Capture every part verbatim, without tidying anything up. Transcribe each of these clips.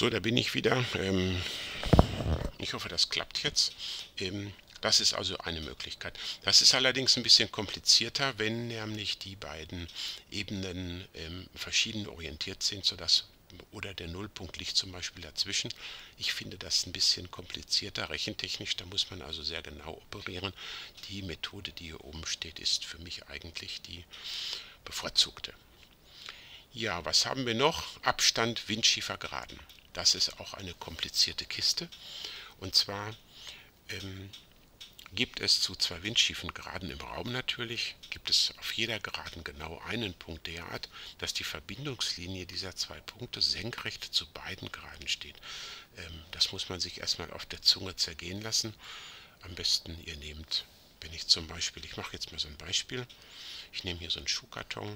So, da bin ich wieder. Ähm, ich hoffe, das klappt jetzt. Ähm, das ist also eine Möglichkeit. Das ist allerdings ein bisschen komplizierter, wenn nämlich die beiden Ebenen ähm, verschieden orientiert sind, sodass oder der Nullpunkt liegt zum Beispiel dazwischen. Ich finde das ein bisschen komplizierter rechentechnisch, da muss man also sehr genau operieren. Die Methode, die hier oben steht, ist für mich eigentlich die bevorzugte. Ja, was haben wir noch? Abstand Windschiefergraden. Das ist auch eine komplizierte Kiste. Und zwar ähm, gibt es zu zwei windschiefen Geraden im Raum natürlich, gibt es auf jeder Geraden genau einen Punkt derart, dass die Verbindungslinie dieser zwei Punkte senkrecht zu beiden Geraden steht. Ähm, das muss man sich erstmal auf der Zunge zergehen lassen. Am besten ihr nehmt, wenn ich zum Beispiel, ich mache jetzt mal so ein Beispiel, ich nehme hier so einen Schuhkarton,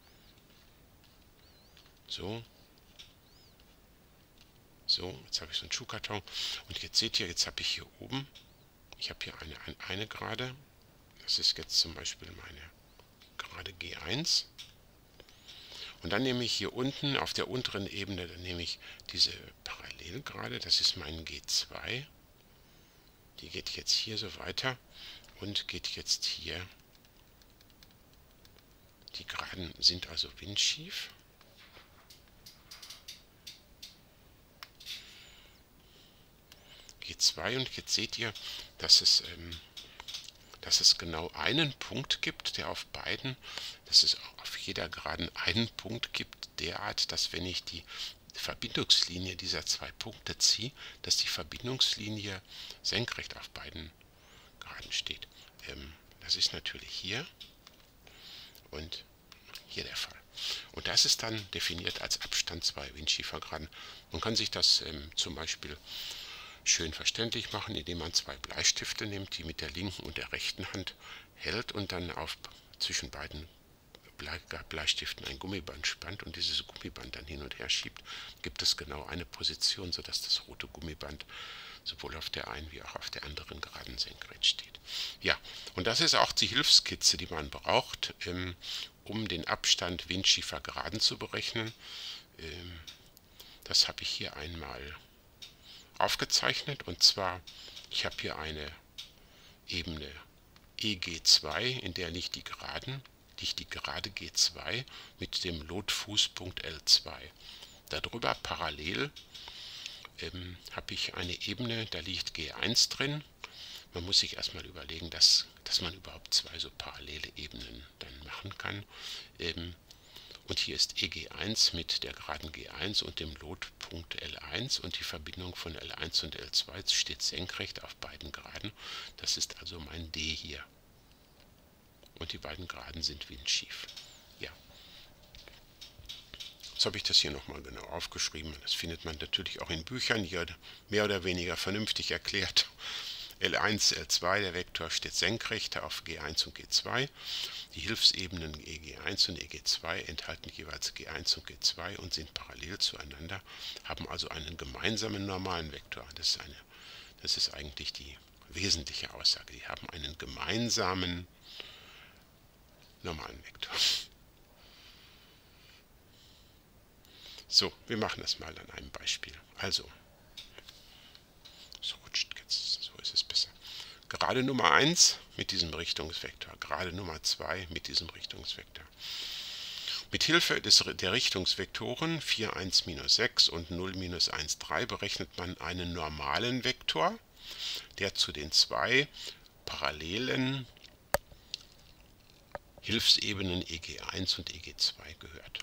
so, so, jetzt habe ich so einen Schuhkarton und jetzt seht ihr, jetzt habe ich hier oben, ich habe hier eine, eine, eine Gerade, das ist jetzt zum Beispiel meine Gerade G eins. Und dann nehme ich hier unten auf der unteren Ebene, dann nehme ich diese Parallelgerade, das ist mein G zwei. Die geht jetzt hier so weiter und geht jetzt hier. Die Geraden sind also windschief. G zwei, und jetzt seht ihr, dass es, ähm, dass es genau einen Punkt gibt, der auf beiden, dass es auf jeder Geraden einen Punkt gibt, derart, dass wenn ich die Verbindungslinie dieser zwei Punkte ziehe, dass die Verbindungslinie senkrecht auf beiden Geraden steht. Ähm, das ist natürlich hier und hier der Fall. Und das ist dann definiert als Abstand zwei Windschiefergeraden. Man kann sich das ähm, zum Beispiel schön verständlich machen, indem man zwei Bleistifte nimmt, die mit der linken und der rechten Hand hält und dann auf zwischen beiden Bleistiften ein Gummiband spannt und dieses Gummiband dann hin und her schiebt, gibt es genau eine Position, sodass das rote Gummiband sowohl auf der einen wie auch auf der anderen Geraden senkrecht steht. Ja, und das ist auch die Hilfskizze, die man braucht, ähm, um den Abstand windschiefer Geraden zu berechnen. Ähm, das habe ich hier einmal aufgezeichnet, und zwar, ich habe hier eine Ebene E G zwei, in der liegt die Geraden, liegt die Gerade G zwei mit dem Lotfußpunkt L zwei. Darüber parallel ähm, habe ich eine Ebene, da liegt G eins drin. Man muss sich erstmal überlegen, dass, dass man überhaupt zwei so parallele Ebenen dann machen kann. Ähm, und hier ist E G eins mit der Geraden G eins und dem Lotpunkt L eins, und die Verbindung von L eins und L zwei steht senkrecht auf beiden Geraden. Das ist also mein D hier. Und die beiden Geraden sind windschief. Ja. Jetzt habe ich das hier nochmal genau aufgeschrieben. Das findet man natürlich auch in Büchern, hier mehr oder weniger vernünftig erklärt. L eins, L zwei, der Vektor steht senkrecht auf G eins und G zwei. Die Hilfsebenen E G eins und E G zwei enthalten jeweils G eins und G zwei und sind parallel zueinander, haben also einen gemeinsamen normalen Vektor. Das ist, eine, das ist eigentlich die wesentliche Aussage. Die haben einen gemeinsamen normalen Vektor. So, wir machen das mal an einem Beispiel. Also, so rutscht jetzt, so ist es besser. Gerade Nummer eins mit diesem Richtungsvektor, gerade Nummer zwei mit diesem Richtungsvektor. Mit Hilfe des, der Richtungsvektoren vier, eins, minus sechs und null, minus eins, drei berechnet man einen normalen Vektor, der zu den zwei parallelen Hilfsebenen E G eins und E G zwei gehört.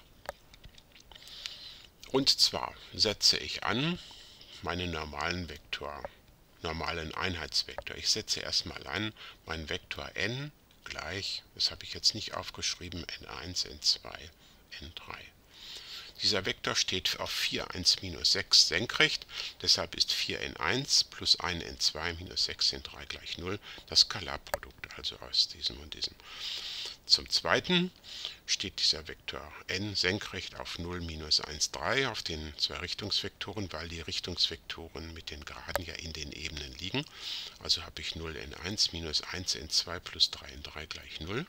Und zwar setze ich an meinen normalen Vektor, normalen Einheitsvektor. Ich setze erstmal an meinen Vektor n gleich, das habe ich jetzt nicht aufgeschrieben, n eins, n zwei, n drei. Dieser Vektor steht auf vier, eins, minus sechs senkrecht, deshalb ist vier n eins plus ein n zwei minus sechs n drei gleich null, das Skalarprodukt also aus diesem und diesem. Zum Zweiten steht dieser Vektor n senkrecht auf null, minus eins, drei auf den zwei Richtungsvektoren, weil die Richtungsvektoren mit den Geraden ja in den Ebenen liegen. Also habe ich null n eins minus eins n zwei plus drei n drei gleich null.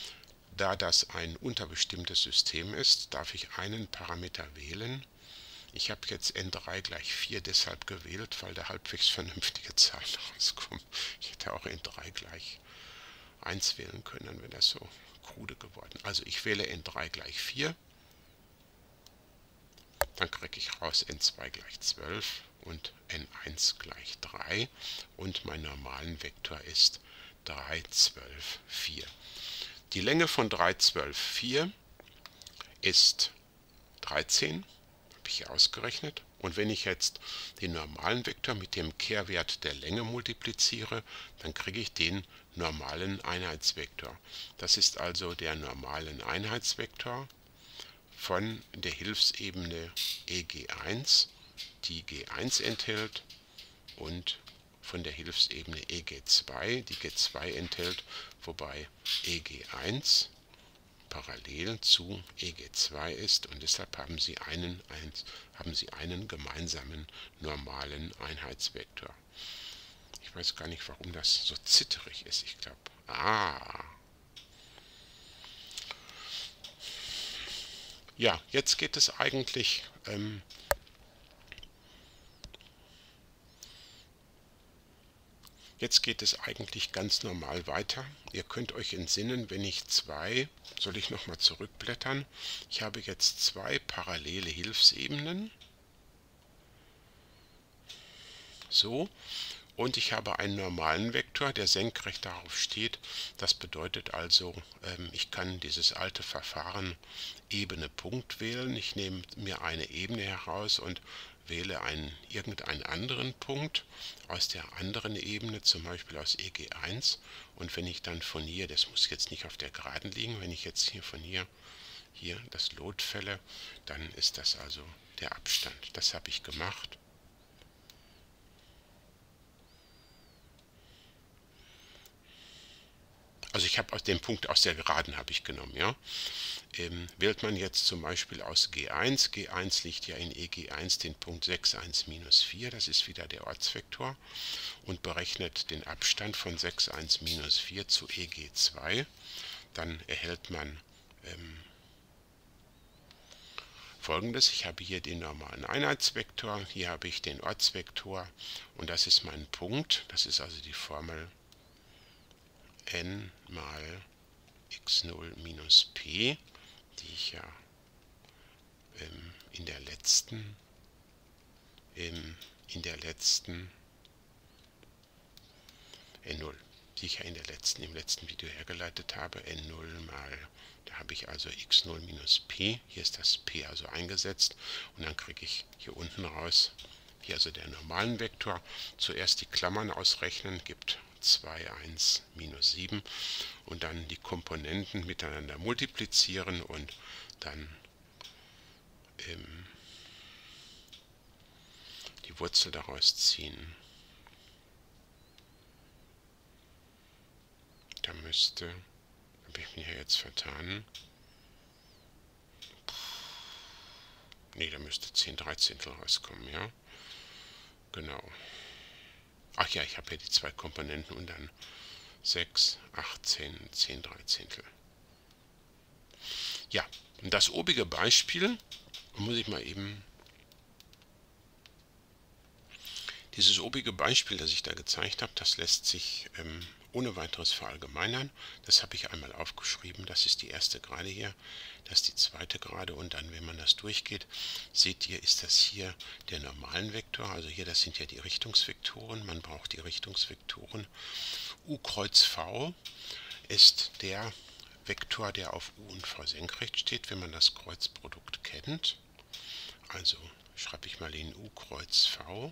Da das ein unterbestimmtes System ist, darf ich einen Parameter wählen, Ich habe jetzt n drei gleich vier deshalb gewählt, weil da halbwegs vernünftige Zahlen rauskommen. Ich hätte auch n drei gleich eins wählen können, dann wäre das so krude geworden. Also ich wähle n drei gleich vier, dann kriege ich raus n zwei gleich zwölf und n eins gleich drei und mein normalen Vektor ist drei, zwölf, vier. Die Länge von drei, zwölf, vier ist dreizehn, habe ich hier ausgerechnet. Und wenn ich jetzt den normalen Vektor mit dem Kehrwert der Länge multipliziere, dann kriege ich den normalen Einheitsvektor. Das ist also der normalen Einheitsvektor von der Hilfsebene E G eins, die G eins enthält, und von der Hilfsebene E G zwei, die G zwei enthält, wobei E G eins parallel zu E G zwei ist und deshalb haben sie einen, ein, haben sie einen gemeinsamen normalen Einheitsvektor. Ich weiß gar nicht, warum das so zitterig ist. Ich glaube, ah. Ja, jetzt geht es eigentlich ähm, Jetzt geht es eigentlich ganz normal weiter. Ihr könnt euch entsinnen, wenn ich zwei, soll ich nochmal zurückblättern, ich habe jetzt zwei parallele Hilfsebenen, so, und ich habe einen normalen Vektor, der senkrecht darauf steht. Das bedeutet also, ähm, ich kann dieses alte Verfahren Ebene Punkt wählen. Ich nehme mir eine Ebene heraus und wähle einen, irgendeinen anderen Punkt aus der anderen Ebene, zum Beispiel aus E G eins. Und wenn ich dann von hier, das muss jetzt nicht auf der Geraden liegen, wenn ich jetzt hier von hier, hier das Lot fälle, dann ist das also der Abstand. Das habe ich gemacht. Also ich habe aus dem Punkt aus der Geraden habe ich genommen, ja. Ähm, wählt man jetzt zum Beispiel aus G eins, G eins liegt ja in E G eins den Punkt sechs, eins, minus vier, das ist wieder der Ortsvektor, und berechnet den Abstand von sechs, eins, minus vier zu E G zwei, dann erhält man ähm, Folgendes: Ich habe hier den normalen Einheitsvektor, hier habe ich den Ortsvektor und das ist mein Punkt, das ist also die Formel n mal x null minus p, die ich ja ähm, in der letzten ähm, in der letzten n null, die ich ja in der letzten im letzten Video hergeleitet habe, n null mal, da habe ich also x null minus p, hier ist das p also eingesetzt und dann kriege ich hier unten raus, hier also der normalen Vektor, zuerst die Klammern ausrechnen, gibt zwei, eins, minus sieben und dann die Komponenten miteinander multiplizieren und dann ähm, die Wurzel daraus ziehen. Da müsste, habe ich mich ja jetzt vertan, nee, da müsste zehn Dreizehntel rauskommen, ja, genau. Ach ja, ich habe hier die zwei Komponenten und dann sechs, achtzehn, zehn Dreizehntel. Ja, und das obige Beispiel, muss ich mal eben, dieses obige Beispiel, das ich da gezeigt habe, das lässt sich ähm, ohne weiteres verallgemeinern. Das habe ich einmal aufgeschrieben, das ist die erste Gerade hier, das ist die zweite Gerade und dann, wenn man das durchgeht, seht ihr, ist das hier der normalen Vektor, also hier, das sind ja die Richtungsvektoren, man braucht die Richtungsvektoren. U kreuz V ist der Vektor, der auf U und V senkrecht steht, wenn man das Kreuzprodukt kennt. Also schreibe ich mal in U kreuz V,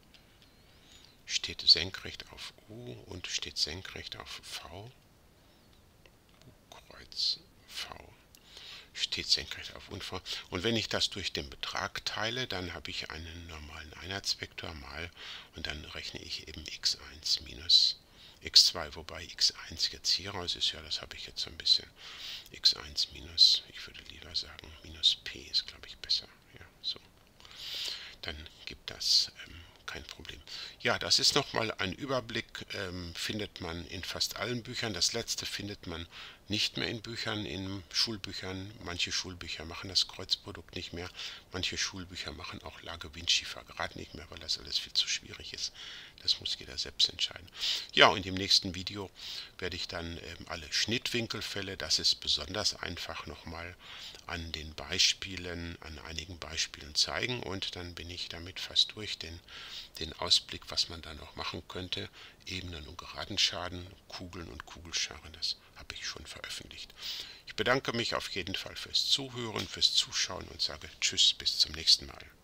steht senkrecht auf U und steht senkrecht auf V. U kreuz V steht senkrecht auf U und V. Und wenn ich das durch den Betrag teile, dann habe ich einen normalen Einheitsvektor mal und dann rechne ich eben x eins minus x zwei, wobei x eins jetzt hier raus ist, ja, das habe ich jetzt so ein bisschen, x eins minus, ich würde lieber sagen, minus p ist, glaube ich, besser, ja, so. Dann gibt das ähm, kein Problem. Ja, das ist nochmal ein Überblick, ähm, findet man in fast allen Büchern. Das letzte findet man nicht mehr in Büchern, in Schulbüchern. Manche Schulbücher machen das Kreuzprodukt nicht mehr. Manche Schulbücher machen auch Lage Vinci gerade nicht mehr, weil das alles viel zu schwierig ist. Das muss jeder selbst entscheiden. Ja, und im nächsten Video werde ich dann ähm, alle Schnittwinkelfälle, das ist besonders einfach, nochmal an den Beispielen, an einigen Beispielen zeigen. Und dann bin ich damit fast durch. Den, den Ausblick, was man da noch machen könnte, Ebenen und Geradenschaden, Kugeln und Kugelscharen, das habe ich schon veröffentlicht. Ich bedanke mich auf jeden Fall fürs Zuhören, fürs Zuschauen und sage Tschüss, bis zum nächsten Mal.